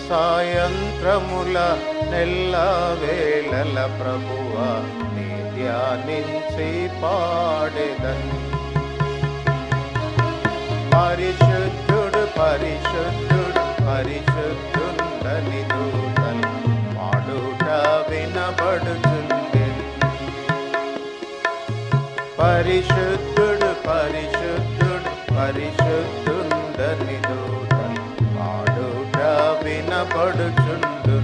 సాయంత్రముల నెల్ల వేళల ప్రభువా నీ ధ్యానించి పాడెదన్. పరిశుద్ధుడు పరిశుద్ధుడు పరిశుద్ధుండని దూతలు పాడుట వినబడుచుండెను. పరిశుద్ధుడు పరిశుద్ధుడు పరిశుద్ధుండని దూతలు పాడుట వినబడుచుండును.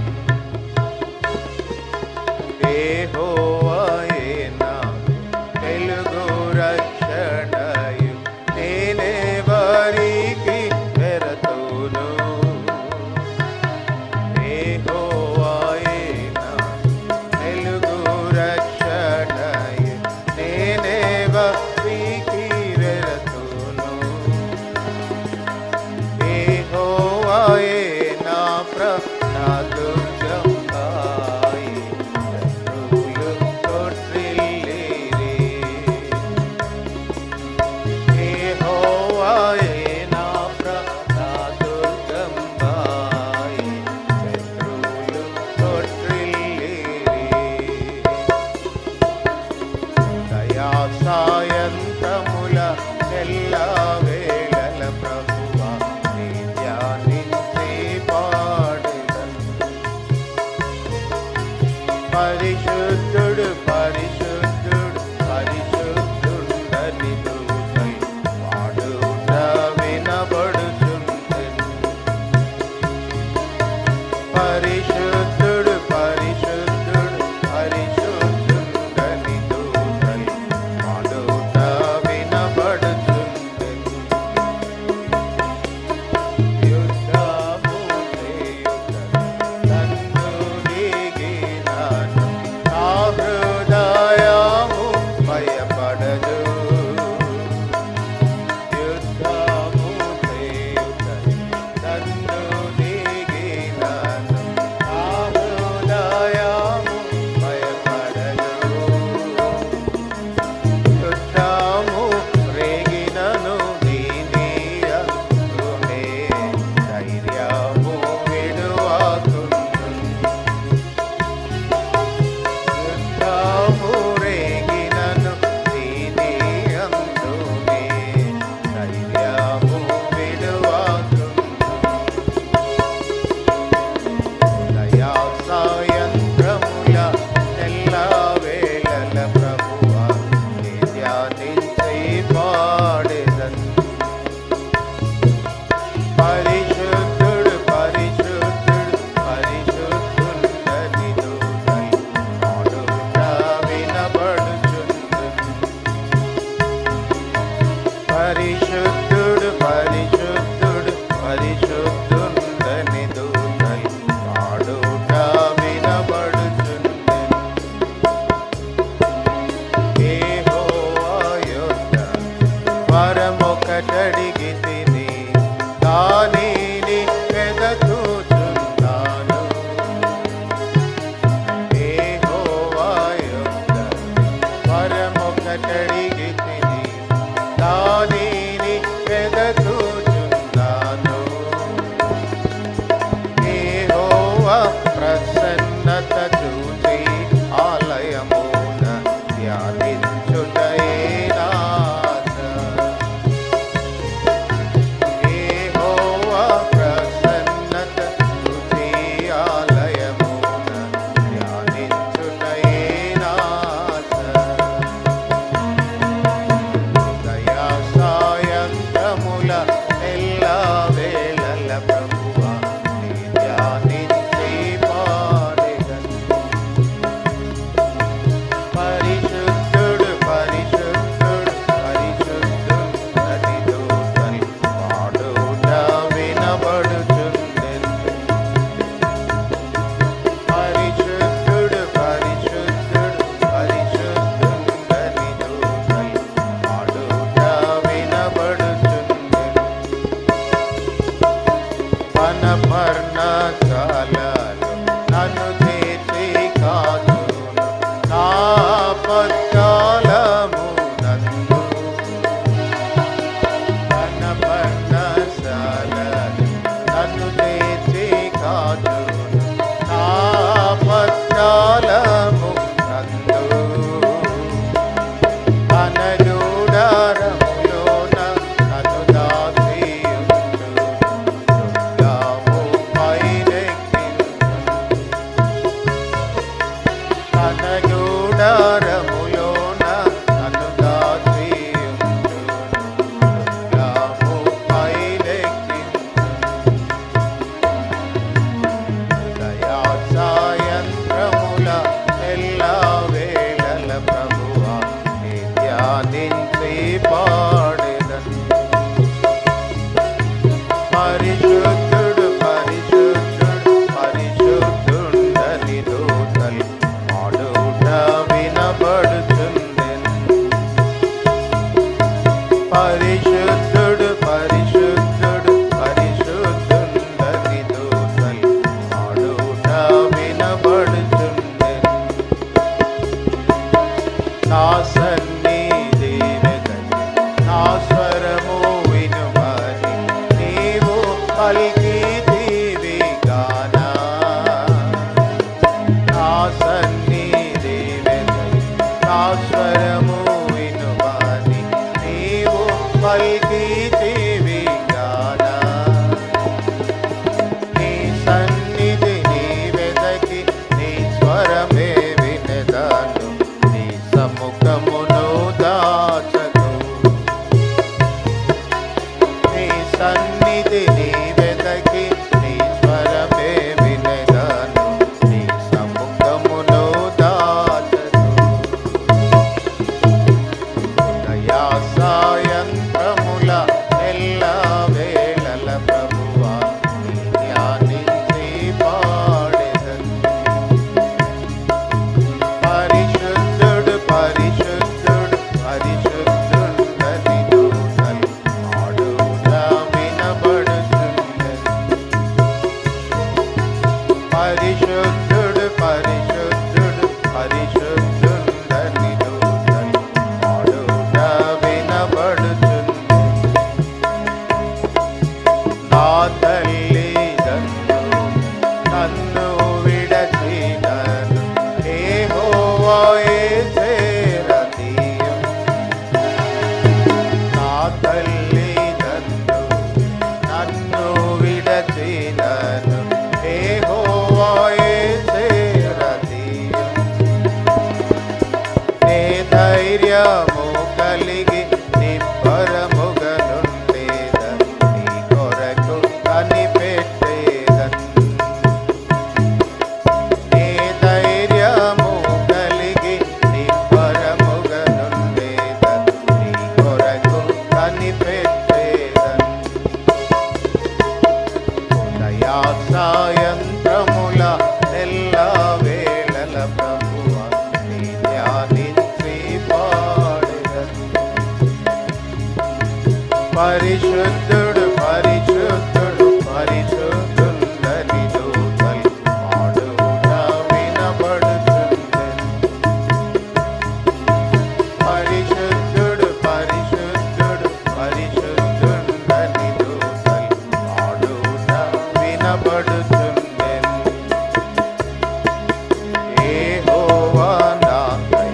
యెహోవాయే నాకు వెలుగు రక్షణయు, నేనెవరికి వెరతును. యెహోవాయే నాకు వెలుగు రక్షణయు, నేనెవరికి వెరతును. యెహోవాయే నా దుర్గం కాయి, శత్రువులు తొట్రిల్లిరి. యెహోవాయే నా దుర్గం కాయి, శత్రువులు తొట్రిల్లిరి. దయా సాయంత్రముల నెల్ల వేళల ప్రభువా నీ ధ్యానించి పాడెదన్. పరిశుద్ధుడు పరిశుద్ధుడు పరిశుద్ధుండని దూతలు పాడుట వినబడుచుండెను. పరిశుద్ధుడు పరిశుద్ధుడు పరిశుద్ధుండని దూతలు పాడుట వినబడుచుండెను. యుద్ధము చేయుటకు నన్ను దిగినాను, నా హృదయము భయపడదు. యుద్ధము చేయుటకు నన్ను దిగినాను, నా హృదయము భయపడదు. యుద్ధము రేగినను దీనియందునే ధైర్యము విడువకుందును. యుద్ధము రేగినను దీనియందునే ధైర్యము విడువకుందును. దయా సాయంత్రముల నెల్ల వేళల ప్రభువా నీ ధ్యానించి పాడెదన్. పరిశుద్ధుడు పరిశుద్ధుడు పరిశుద్ధుండని దూతలు పాడుట వినబడుచుండును. పరిశుద్ధుడు పరిశుద్ధుడు పరిశుద్ధుండని దూతలు పాడుట వినబడుచుండెను. యెహోవా యొద్ద వరమొకటడిగి తిని, దానిని వెదకుచున్నాను. యెహోవా యొద్ద వరమొకటడిగి తిని, దానిని వెదకుచున్నాను. యెహోవా ప్రసన్నత చూచి ఆలయమున ధ్యానించుటయే నా ఆశ. పల్కి జీవిగాన నీ సన్నిధిని వెదకి నీ స్వరమే వినదాను నీ సముఖమును దాచకు నీ సన్నిధిని వెదకి నీ స్వరమే వినదాను నీ సముఖమును దాచకు దయా సాయంత్రముల ఎల్ల వేళల ప్రభువా నీ ధ్యానించి పాడెదను పరిశుద్ధుడు పరిశుద్ధుడు పరిశుద్ధుండని దూతలు పాడుట వినబడుచున్నది పరిశుద్ధుడు పరిశుద్ధుడు పరిశుద్ధుండని దూతలు పాడుట వినబడుచున్నది నా తల్లి నన్ను విడచినను యెహోవాయే చేరదీయం నా తల్లి నన్ను విడచినను యెహోవాయే చేరదీయం నే ధైర్యము కలిగి నిబ్బరముగనుండేదను నీ కొరకు కనిపెట్టేదను నే ధైర్యము కలిగి నిబ్బరముగనుండేదను నీ కొరకు కనిపెట్టేదను ఉదయా సాయంత్రముల ఎల్ల వేళల ప్రభువా నీ ధ్యానించి పాడెదను పరిశుద్ధుడు పరిశుద్ధుడు పరిశుద్ధుండని దూతలు పాడుట వినబడుచున్నది పరిశుద్ధుడు పరిశుద్ధుడు పరిశుద్ధుండని దూతలు పాడుట వినబడుచున్నది యెహోవా నాకై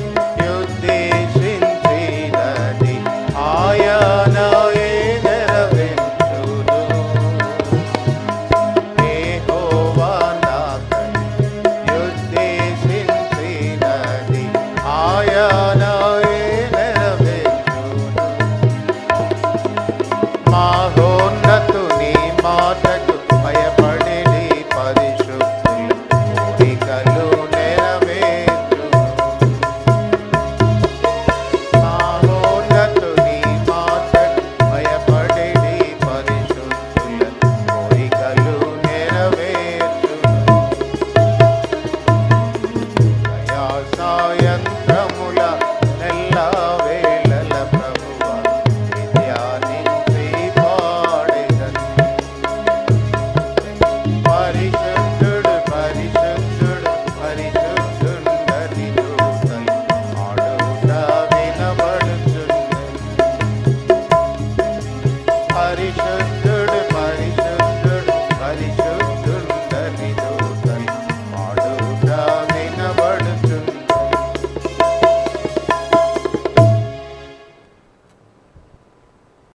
ఉద్దేశించినది ఆయనయే నెరవేర్చును యెహోవా నాకై ఉద్దేశించినది ఆయనయే నెరవేర్చును మహోన్నతుని మాటకు భయపడేది పరిశుద్ధుల కోరికలు నెరవేర్చును మహోన్నతుని మాటకు భయపడేది పరిశుద్ధుల కోరికలు నెరవేర్చును దయా సాయంత్రముల ఎల్ల వేళల ప్రభువా నీ ధ్యానించి పాడెదను పరిశుద్ధుడు పరిశుద్ధుడు పరిశుద్ధుండని దూతలు పాడుట వినబడుచున్నది పరిశుద్ధుడు